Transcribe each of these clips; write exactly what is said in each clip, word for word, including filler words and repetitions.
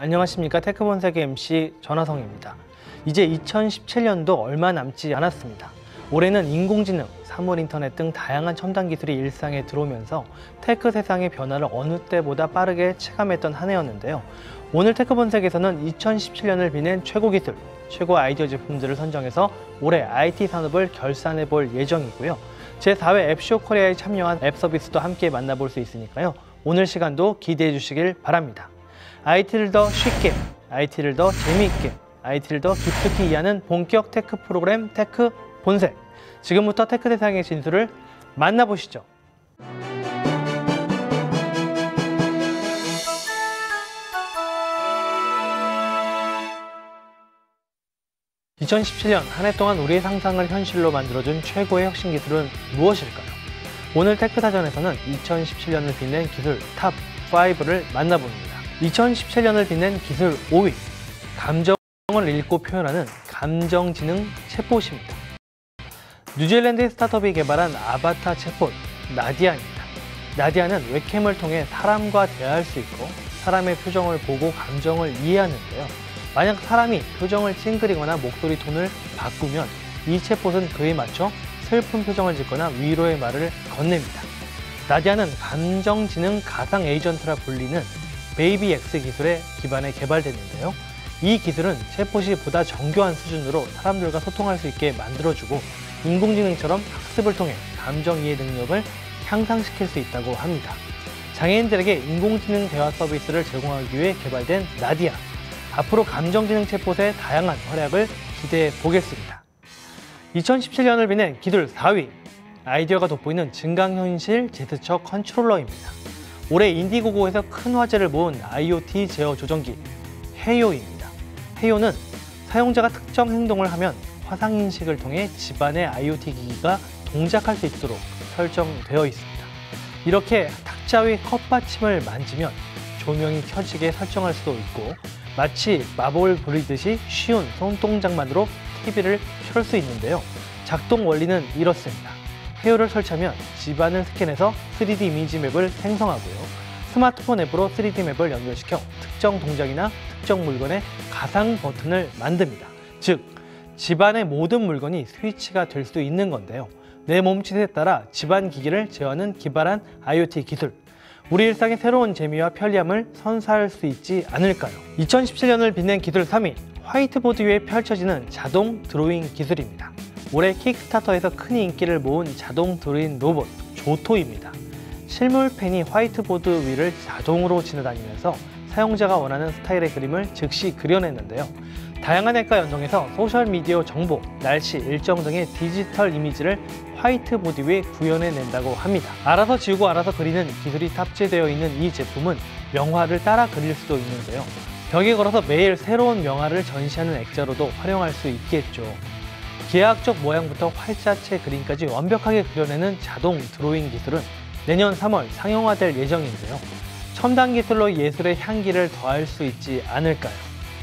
안녕하십니까. 테크본색의 엠씨 전하성입니다. 이제 이천십칠 년도 얼마 남지 않았습니다. 올해는 인공지능, 사물 인터넷 등 다양한 첨단 기술이 일상에 들어오면서 테크 세상의 변화를 어느 때보다 빠르게 체감했던 한 해였는데요. 오늘 테크본색에서는 이천십칠 년을 빛낸 최고 기술, 최고 아이디어 제품들을 선정해서 올해 아이티 산업을 결산해 볼 예정이고요. 제사 회 앱쇼 코리아에 참여한 앱 서비스도 함께 만나볼 수 있으니까요. 오늘 시간도 기대해 주시길 바랍니다. 아이티를 더 쉽게, 아이티를 더 재미있게, 아이티를 더 깊숙이 이해하는 본격 테크 프로그램 테크 본색. 지금부터 테크 세상의 진수를 만나보시죠. 이천십칠 년 한 해 동안 우리의 상상을 현실로 만들어준 최고의 혁신 기술은 무엇일까요? 오늘 테크사전에서는 이천십칠 년을 빛낸 기술 탑 오를 만나봅니다. 이천십칠 년을 빛낸 기술 오 위, 감정을 읽고 표현하는 감정지능 챗봇입니다. 뉴질랜드의 스타트업이 개발한 아바타 챗봇 나디아입니다. 나디아는 웹캠을 통해 사람과 대화할 수 있고 사람의 표정을 보고 감정을 이해하는데요. 만약 사람이 표정을 찡그리거나 목소리 톤을 바꾸면 이 챗봇은 그에 맞춰 슬픈 표정을 짓거나 위로의 말을 건넵니다. 나디아는 감정지능 가상 에이전트라 불리는 베이비엑스 기술에 기반해 개발됐는데요. 이 기술은 챗봇이 보다 정교한 수준으로 사람들과 소통할 수 있게 만들어주고 인공지능처럼 학습을 통해 감정 이해 능력을 향상시킬 수 있다고 합니다. 장애인들에게 인공지능 대화 서비스를 제공하기 위해 개발된 나디아. 앞으로 감정지능 챗봇의 다양한 활약을 기대해 보겠습니다. 이천십칠 년을 빛낸 기술 사 위, 아이디어가 돋보이는 증강현실 제스처 컨트롤러입니다. 올해 인디고고에서 큰 화제를 모은 아이오티 제어 조정기 헤이오입니다. 헤이오는 사용자가 특정 행동을 하면 화상인식을 통해 집안의 아이오티 기기가 동작할 수 있도록 설정되어 있습니다. 이렇게 탁자 위 컵받침을 만지면 조명이 켜지게 설정할 수도 있고 마치 마법을 부리듯이 쉬운 손동작만으로 티비를 켤 수 있는데요. 작동 원리는 이렇습니다. 헤이오를 설치하면 집안을 스캔해서 쓰리디 이미지 맵을 생성하고요. 스마트폰 앱으로 쓰리디 맵을 연결시켜 특정 동작이나 특정 물건의 가상 버튼을 만듭니다. 즉, 집안의 모든 물건이 스위치가 될 수 있는 건데요. 내 몸짓에 따라 집안 기기를 제어하는 기발한 아이오티 기술. 우리 일상의 새로운 재미와 편리함을 선사할 수 있지 않을까요? 이천십칠 년을 빛낸 기술 삼 위, 화이트보드 위에 펼쳐지는 자동 드로잉 기술입니다. 올해 킥스타터에서 큰 인기를 모은 자동 드로잉 로봇 조토입니다. 실물펜이 화이트보드 위를 자동으로 지나다니면서 사용자가 원하는 스타일의 그림을 즉시 그려냈는데요. 다양한 앱과 연동해서 소셜미디어 정보, 날씨, 일정 등의 디지털 이미지를 화이트보드 위에 구현해낸다고 합니다. 알아서 지우고 알아서 그리는 기술이 탑재되어 있는 이 제품은 명화를 따라 그릴 수도 있는데요. 벽에 걸어서 매일 새로운 명화를 전시하는 액자로도 활용할 수 있겠죠. 기하학적 모양부터 활자체 그림까지 완벽하게 그려내는 자동 드로잉 기술은 내년 삼월 상용화될 예정인데요. 첨단 기술로 예술의 향기를 더할 수 있지 않을까요?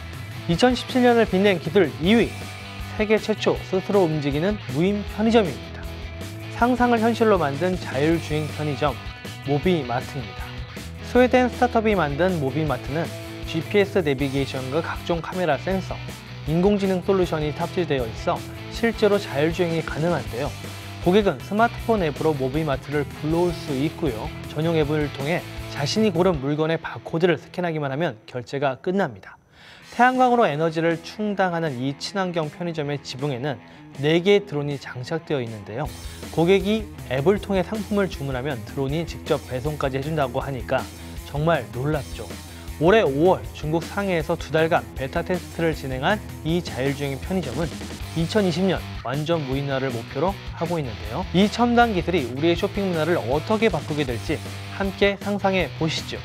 이천십칠 년을 빛낸 기술 이 위, 세계 최초 스스로 움직이는 무인 편의점입니다. 상상을 현실로 만든 자율주행 편의점 모비마트입니다. 스웨덴 스타트업이 만든 모비마트는 지피에스 내비게이션과 각종 카메라 센서, 인공지능 솔루션이 탑재되어 있어 실제로 자율주행이 가능한데요. 고객은 스마트폰 앱으로 모비마트를 불러올 수 있고요. 전용 앱을 통해 자신이 고른 물건의 바코드를 스캔하기만 하면 결제가 끝납니다. 태양광으로 에너지를 충당하는 이 친환경 편의점의 지붕에는 네 개의 드론이 장착되어 있는데요. 고객이 앱을 통해 상품을 주문하면 드론이 직접 배송까지 해준다고 하니까 정말 놀랍죠. 올해 오월 중국 상해에서 두 달간 베타 테스트를 진행한 이 자율주행 편의점은 이천이십 년 완전 무인화를 목표로 하고 있는데요. 이 첨단 기술이 우리의 쇼핑 문화를 어떻게 바꾸게 될지 함께 상상해 보시죠.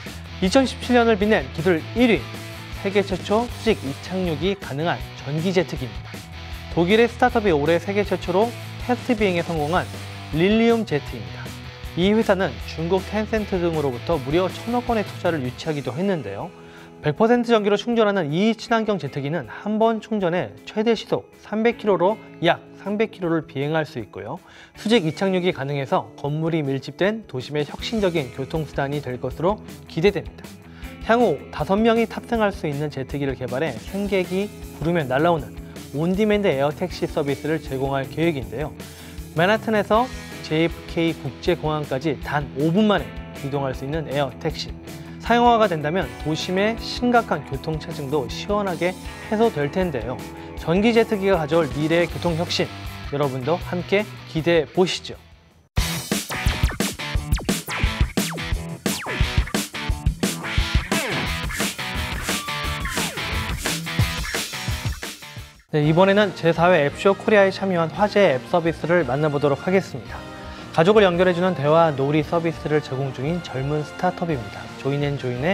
이천십칠 년을 빛낸 기술 일 위, 세계 최초 수직 이착륙이 가능한 전기 제트기입니다. 독일의 스타트업이 올해 세계 최초로 테스트 비행에 성공한 릴리움 제트입니다. 이 회사는 중국 텐센트 등으로부터 무려 천억 원의 투자를 유치하기도 했는데요. 백 퍼센트 전기로 충전하는 이 친환경 제트기는 한 번 충전에 최대 시속 삼백 킬로미터로 약 삼백 킬로미터를 비행할 수 있고요. 수직 이착륙이 가능해서 건물이 밀집된 도심의 혁신적인 교통수단이 될 것으로 기대됩니다. 향후 다섯 명이 탑승할 수 있는 제트기를 개발해 승객이 부르면 날아오는 온디맨드 에어택시 서비스를 제공할 계획인데요. 맨하튼에서 제이에프케이 국제공항까지 단 오 분 만에 이동할 수 있는 에어택시. 사용화가 된다면 도심의 심각한 교통체증도 시원하게 해소될 텐데요. 전기 제트기가 가져올 미래의 교통혁신, 여러분도 함께 기대해 보시죠. 네, 이번에는 제사 회 앱쇼 코리아에 참여한 화제의 앱 서비스를 만나보도록 하겠습니다. 가족을 연결해주는 대화 놀이 서비스를 제공 중인 젊은 스타트업입니다. 조인앤조인의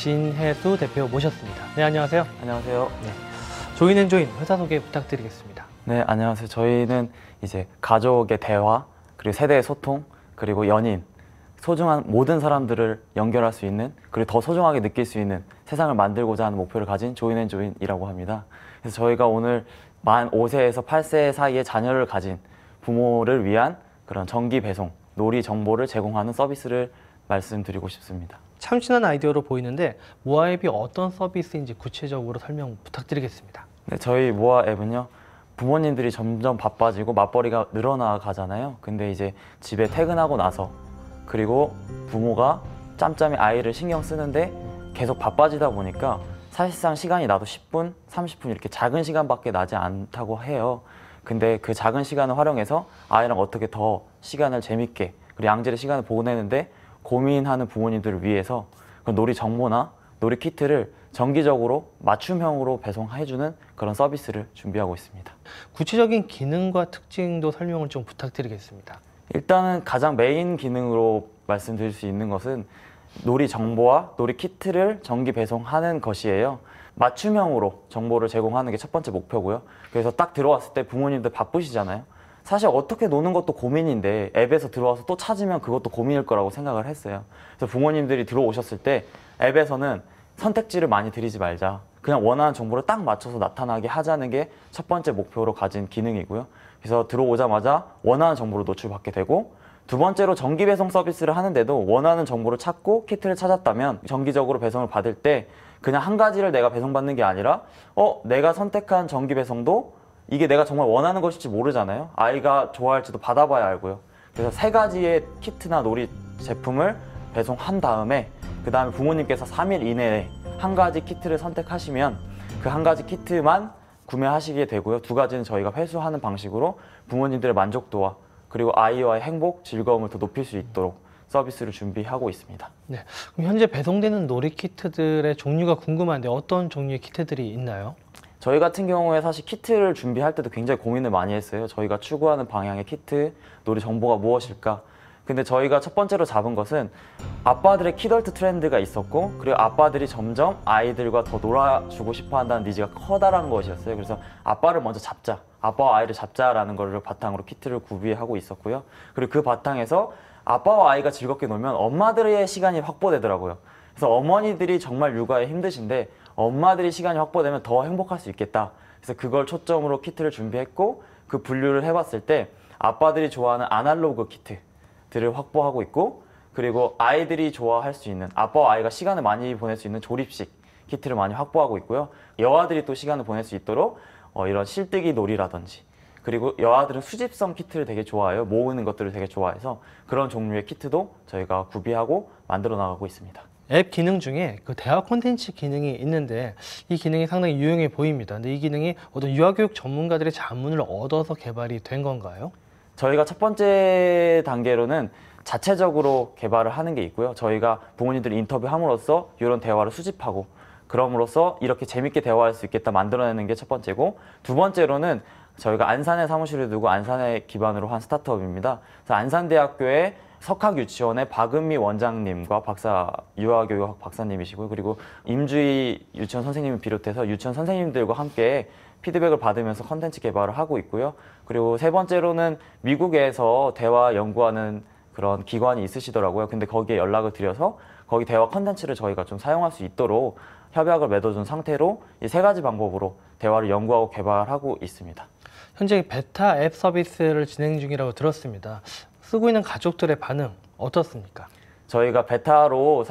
진혜수 대표 모셨습니다. 네, 안녕하세요. 안녕하세요. 네, 조인앤조인 회사 소개 부탁드리겠습니다. 네, 안녕하세요. 저희는 이제 가족의 대화, 그리고 세대의 소통, 그리고 연인, 소중한 모든 사람들을 연결할 수 있는, 그리고 더 소중하게 느낄 수 있는 세상을 만들고자 하는 목표를 가진 조인앤조인이라고 합니다. 그래서 저희가 오늘 만 오 세에서 팔 세 사이에 자녀를 가진 부모를 위한 그런 정기 배송, 놀이 정보를 제공하는 서비스를 말씀드리고 싶습니다. 참신한 아이디어로 보이는데 모아 앱이 어떤 서비스인지 구체적으로 설명 부탁드리겠습니다. 네, 저희 모아 앱은요, 부모님들이 점점 바빠지고 맞벌이가 늘어나 가잖아요. 근데 이제 집에 퇴근하고 나서, 그리고 부모가 짬짬이 아이를 신경 쓰는데 계속 바빠지다 보니까 사실상 시간이 나도 십 분, 삼십 분 이렇게 작은 시간밖에 나지 않다고 해요. 근데 그 작은 시간을 활용해서 아이랑 어떻게 더 시간을 재밌게, 그리고 양질의 시간을 보내는데 고민하는 부모님들을 위해서 그 놀이 정보나 놀이 키트를 정기적으로 맞춤형으로 배송해주는 그런 서비스를 준비하고 있습니다. 구체적인 기능과 특징도 설명을 좀 부탁드리겠습니다. 일단은 가장 메인 기능으로 말씀드릴 수 있는 것은 놀이 정보와 놀이 키트를 정기 배송하는 것이에요. 맞춤형으로 정보를 제공하는 게 첫 번째 목표고요. 그래서 딱 들어왔을 때 부모님들 바쁘시잖아요. 사실 어떻게 노는 것도 고민인데 앱에서 들어와서 또 찾으면 그것도 고민일 거라고 생각을 했어요. 그래서 부모님들이 들어오셨을 때 앱에서는 선택지를 많이 드리지 말자, 그냥 원하는 정보를 딱 맞춰서 나타나게 하자는 게 첫 번째 목표로 가진 기능이고요. 그래서 들어오자마자 원하는 정보를 노출받게 되고, 두 번째로 정기 배송 서비스를 하는데도 원하는 정보를 찾고 키트를 찾았다면 정기적으로 배송을 받을 때 그냥 한 가지를 내가 배송받는 게 아니라 어 내가 선택한 정기 배송도 이게 내가 정말 원하는 것일지 모르잖아요. 아이가 좋아할지도 받아봐야 알고요. 그래서 세 가지의 키트나 놀이 제품을 배송한 다음에 그 다음에 부모님께서 삼 일 이내에 한 가지 키트를 선택하시면 그 한 가지 키트만 구매하시게 되고요. 두 가지는 저희가 회수하는 방식으로 부모님들의 만족도와 그리고 아이와의 행복, 즐거움을 더 높일 수 있도록 서비스를 준비하고 있습니다. 네, 그럼 현재 배송되는 놀이 키트들의 종류가 궁금한데 어떤 종류의 키트들이 있나요? 저희 같은 경우에 사실 키트를 준비할 때도 굉장히 고민을 많이 했어요. 저희가 추구하는 방향의 키트, 놀이 정보가 무엇일까? 근데 저희가 첫 번째로 잡은 것은 아빠들의 키덜트 트렌드가 있었고, 그리고 아빠들이 점점 아이들과 더 놀아주고 싶어 한다는 니즈가 커다란 것이었어요. 그래서 아빠를 먼저 잡자, 아빠와 아이를 잡자라는 거를 바탕으로 키트를 구비하고 있었고요. 그리고 그 바탕에서 아빠와 아이가 즐겁게 놀면 엄마들의 시간이 확보되더라고요. 그래서 어머니들이 정말 육아에 힘드신데 엄마들이 시간이 확보되면 더 행복할 수 있겠다. 그래서 그걸 초점으로 키트를 준비했고, 그 분류를 해봤을 때 아빠들이 좋아하는 아날로그 키트들을 확보하고 있고, 그리고 아이들이 좋아할 수 있는, 아빠와 아이가 시간을 많이 보낼 수 있는 조립식 키트를 많이 확보하고 있고요. 여아들이 또 시간을 보낼 수 있도록 어, 이런 실뜨기 놀이라든지, 그리고 여아들은 수집성 키트를 되게 좋아해요. 모으는 것들을 되게 좋아해서 그런 종류의 키트도 저희가 구비하고 만들어 나가고 있습니다. 앱 기능 중에 그 대화 콘텐츠 기능이 있는데 이 기능이 상당히 유용해 보입니다. 근데 이 기능이 어떤 유아교육 전문가들의 자문을 얻어서 개발이 된 건가요? 저희가 첫 번째 단계로는 자체적으로 개발을 하는 게 있고요. 저희가 부모님들 인터뷰함으로써 이런 대화를 수집하고, 그럼으로써 이렇게 재밌게 대화할 수 있겠다 만들어내는 게 첫 번째고, 두 번째로는 저희가 안산에 사무실을 두고 안산에 기반으로 한 스타트업입니다. 그래서 안산대학교의 석학유치원의 박은미 원장님과 박사, 유아교육학 박사님이시고요. 그리고 임주희 유치원 선생님을 비롯해서 유치원 선생님들과 함께 피드백을 받으면서 컨텐츠 개발을 하고 있고요. 그리고 세 번째로는 미국에서 대화 연구하는 그런 기관이 있으시더라고요. 근데 거기에 연락을 드려서 거기 대화 컨텐츠를 저희가 좀 사용할 수 있도록 협약을 맺어준 상태로 이 세 가지 방법으로 대화를 연구하고 개발하고 있습니다. 현재 베타 앱 서비스를 진행 중이라고 들었습니다. 쓰고 있는 가족들의 반응 어떻습니까? 저희가 베타로 사실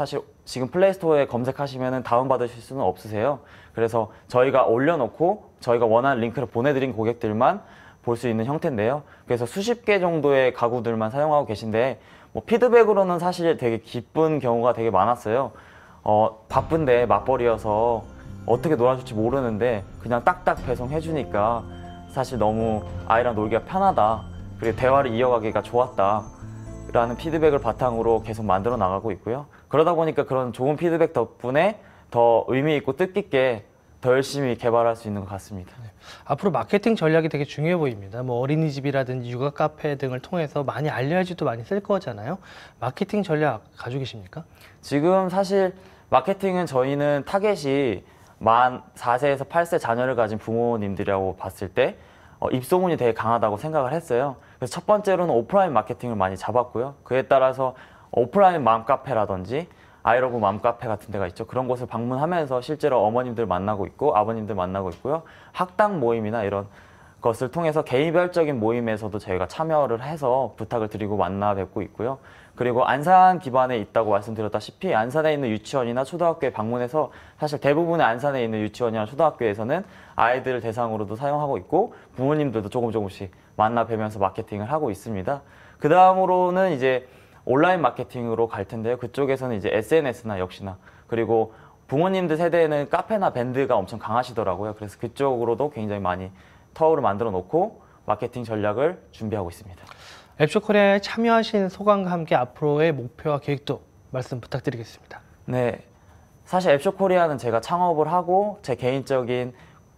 지금 플레이스토어에 검색하시면 다운받으실 수는 없으세요. 그래서 저희가 올려놓고 저희가 원하는 링크를 보내드린 고객들만 볼 수 있는 형태인데요. 그래서 수십 개 정도의 가구들만 사용하고 계신데 뭐 피드백으로는 사실 되게 기쁜 경우가 되게 많았어요. 어, 바쁜데 맞벌이여서 어떻게 놀아줄지 모르는데 그냥 딱딱 배송해 주니까 사실 너무 아이랑 놀기가 편하다, 그리고 대화를 이어가기가 좋았다 라는 피드백을 바탕으로 계속 만들어 나가고 있고요. 그러다 보니까 그런 좋은 피드백 덕분에 더 의미 있고 뜻깊게 더 열심히 개발할 수 있는 것 같습니다. 네. 앞으로 마케팅 전략이 되게 중요해 보입니다. 뭐 어린이집이라든지 육아 카페 등을 통해서 많이 알려야지도 많이 쓸 거잖아요. 마케팅 전략 가지고 계십니까? 지금 사실 마케팅은 저희는 타겟이 만 사 세에서 팔 세 자녀를 가진 부모님들이라고 봤을 때 어, 입소문이 되게 강하다고 생각을 했어요. 그래서 첫 번째로는 오프라인 마케팅을 많이 잡았고요. 그에 따라서 오프라인 맘카페라든지 아이러브 맘카페 같은 데가 있죠. 그런 곳을 방문하면서 실제로 어머님들 만나고 있고 아버님들 만나고 있고요. 학당 모임이나 이런 것을 통해서 개인별적인 모임에서도 저희가 참여를 해서 부탁을 드리고 만나 뵙고 있고요. 그리고 안산 기반에 있다고 말씀드렸다시피 안산에 있는 유치원이나 초등학교에 방문해서 사실 대부분의 안산에 있는 유치원이나 초등학교에서는 아이들을 대상으로도 사용하고 있고 부모님들도 조금 조금씩 만나 뵈면서 마케팅을 하고 있습니다. 그 다음으로는 이제 온라인 마케팅으로 갈 텐데요. 그쪽에서는 이제 에스엔에스나 역시나, 그리고 부모님들 세대에는 카페나 밴드가 엄청 강하시더라고요. 그래서 그쪽으로도 굉장히 많이 터울을 만들어 놓고 마케팅 전략을 준비하고 있습니다. 앱쇼코리아에 참여하신 소감과 함께 앞으로의 목표와 계획도 말씀 부탁드리겠습니다. 네, 사실 앱쇼코리아는 제가 창업을 하고 제 개인적인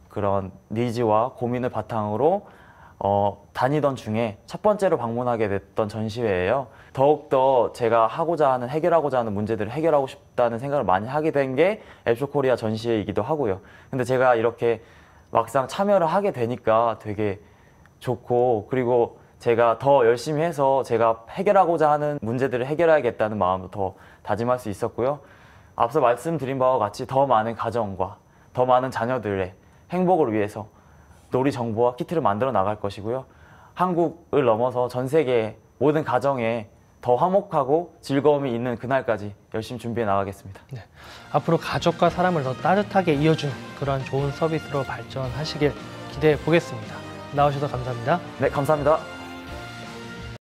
그런 니즈와 고민을 바탕으로 어, 다니던 중에 첫 번째로 방문하게 됐던 전시회예요. 더욱더 제가 하고자 하는, 해결하고자 하는 문제들을 해결하고 싶다는 생각을 많이 하게 된 게 앱쇼코리아 전시회이기도 하고요. 근데 제가 이렇게 막상 참여를 하게 되니까 되게 좋고, 그리고 제가 더 열심히 해서 제가 해결하고자 하는 문제들을 해결해야겠다는 마음도 더 다짐할 수 있었고요. 앞서 말씀드린 바와 같이 더 많은 가정과 더 많은 자녀들의 행복을 위해서 놀이 정보와 키트를 만들어 나갈 것이고요. 한국을 넘어서 전 세계의 모든 가정에 더 화목하고 즐거움이 있는 그날까지 열심히 준비해 나가겠습니다. 네. 앞으로 가족과 사람을 더 따뜻하게 이어주는 그런 좋은 서비스로 발전하시길 기대해 보겠습니다. 나오셔서 감사합니다. 네, 감사합니다.